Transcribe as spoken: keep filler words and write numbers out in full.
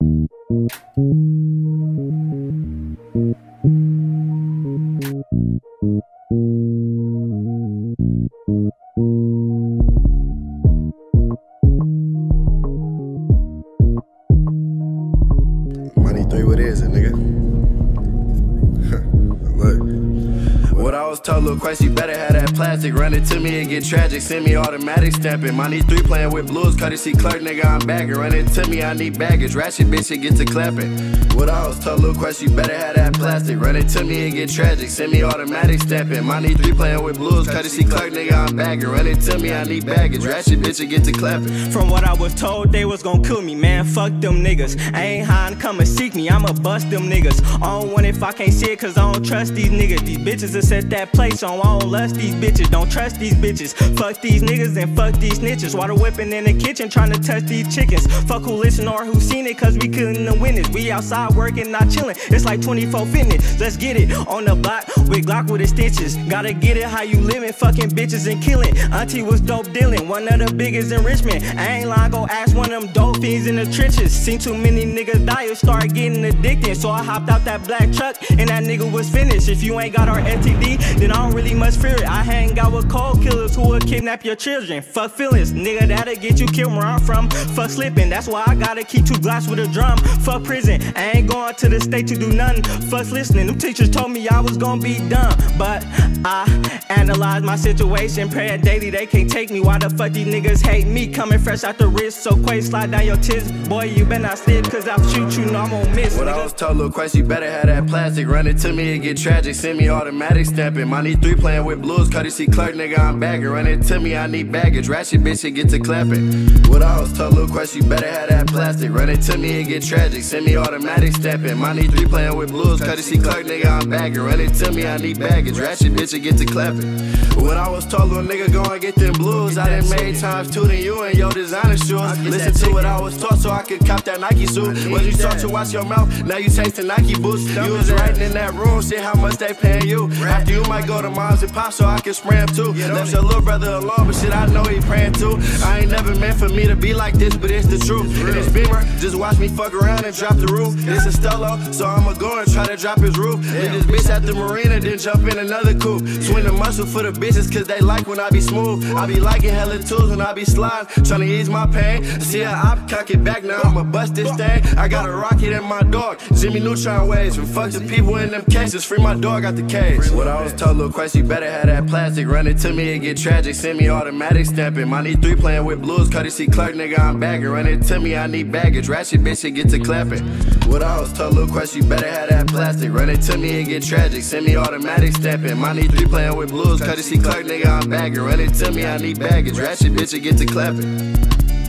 Money three, what is it, nigga? Look. What I was told, Lil Quest, you better have that plastic. Run it to me and get tragic, send me automatic stamping. Money three playing with blues, courtesy clerk, nigga, I'm bagging. Run it to me, I need baggage, ratchet bitch, it get to clapping. What I was told, Lil Quest, you better have that plastic. Run it to me and get tragic, send me automatic stamping. Money three playing with blues, courtesy clerk, nigga, I'm bagging. Run it to me, I need baggage, ratchet bitch, it get to clapping. From what I was told, they was gon' kill me, man, fuck them niggas. I ain't high and come and seek me, I'ma bust them niggas. I don't want it if I can't see it, cause I don't trust these niggas. These bitches that set that place on, I don't lust these bitches, don't trust these bitches. Fuck these niggas and fuck these snitches. Water whipping in the kitchen, trying to touch these chickens. Fuck who listen or who seen it, cause we couldn't win it. We outside working, not chilling, it's like twenty-four fitness. Let's get it, on the block, with Glock with the stitches. Gotta get it, how you living, fucking bitches and killing. Auntie was dope dealing, one of the biggest in Richmond. I ain't lying, go ask one of them dope fiends in the trenches. Seen too many niggas die, it start getting addicted. So I hopped out that black truck, and that nigga was finished. If you ain't got our F T D, then I don't really much fear it. I hang out with cold killers who will kidnap your children. Fuck feelings, nigga, that'll get you killed where I'm from. Fuck slipping, that's why I gotta keep two Glocks with a drum. Fuck prison, I ain't going to the state to do nothing. Fuck listening, them teachers told me I was gonna be dumb. But I analyze my situation, pray daily, they can't take me. Why the fuck these niggas hate me? Coming fresh out the wrist, so quick, slide down your tits. Boy, you better not slip, cause I'll shoot you, no, I'm gon' miss. What nigga. I was told, Lil Quest, you better have that plastic. Run it to me and get tragic, send me automatic stamping. Money three playing with blues, courtesy clerk, nigga, I'm bagging. Run it to me, I need baggage, ratchet bitch, it get to clapping. What I was told, Lil Quest, you better have that plastic. Run it to me and get tragic, send me automatic stamping. Money three playing with blues, courtesy clerk, nigga, I'm bagging. Run it to me, I need baggage, ratchet bitch, it get to clapping. What I was told, little nigga, go and get them blues. I done made times two than you and your designer shoes. Listen to what I was taught so I could cop that Nike suit. Was you taught to watch your mouth, now you tasting Nike boots. You was writing in that room, see how much they paying you. After you might go to moms and pops so I can spray him too. Left your little brother alone, but shit, I know he praying too. I ain't never meant for me to be like this, but it's the truth. And it's Beamer, just watch me fuck around and drop the roof. It's a Stella, so I'ma go and try to drop his roof. Leave this bitch at the marina, then jump in another coupe. Swing the muscle for the bitches, cause they like when I be smooth. I be liking hella tools when I be sliding, tryna ease my pain. See how I cock it back now, I'ma bust this thing. I got a rocket in my dog, Jimmy Neutron waves. From fuck the people in them cases, free my dog out the cage. What I was told, Lil Quest, you better have that plastic. Run it to me and get tragic, send me automatic stamping. Money three playing with blues, courtesy clerk, nigga, I'm bagging. Run it to me, I need baggage, ratchet bitch, it get to clapping. What I was told, Lil Quest, you better have that plastic. Run it to me and get tragic, send me automatic stamping. Money three playing with blues, courtesy clerk, nigga, I'm bagging. Run it to me, I need baggage, ratchet bitch, it get to clapping.